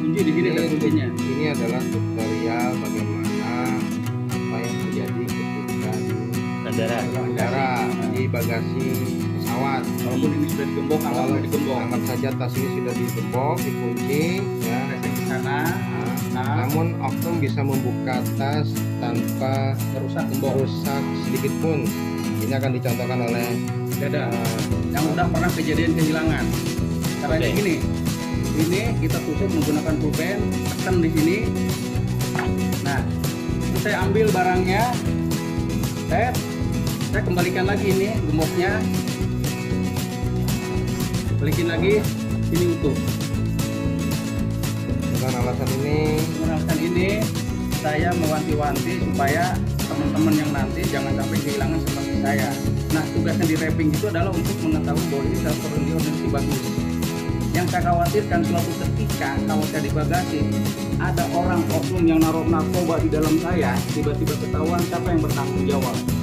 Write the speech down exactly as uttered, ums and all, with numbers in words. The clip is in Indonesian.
kunci di sini ada kuncinya. Ini adalah tutorial bagaimana apa yang terjadi ketika di Bandara. bandara di bagasi pesawat. Walaupun ini sudah digembok, anggap sudah digembok. Anggap saja tas ini sudah digembok, dikunci, ya. Resek di sana. Nah, Namun oknum bisa membuka tas tanpa merusak gembok. merusak sedikit pun. Ini akan dicontohkan oleh Dada. uh, Yang udah pernah kejadian kehilangan. Caranya Oke. gini. Ini kita tusuk menggunakan pulpen, tekan di sini. Nah, itu saya ambil barangnya. Saya, saya kembalikan lagi ini gemboknya. Balikin lagi, ini utuh. dengan alasan ini Dengan alasan ini, saya mewanti-wanti supaya teman-teman yang nanti jangan sampai kehilangan seperti saya. Nah, tugasnya di wrapping itu adalah untuk mengetahui bahwa ini dalam kondisi bagus. Yang saya khawatirkan suatu ketika kalau saya di bagasi ada orang oknum yang naruh narkoba di dalam saya, tiba-tiba ketahuan, siapa yang bertanggung jawab?